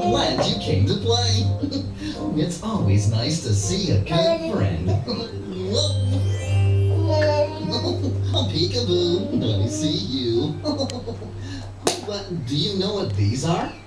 glad you came to play. It's always nice to see a good friend. Oh, peekaboo, let me see you. But do you know what these are?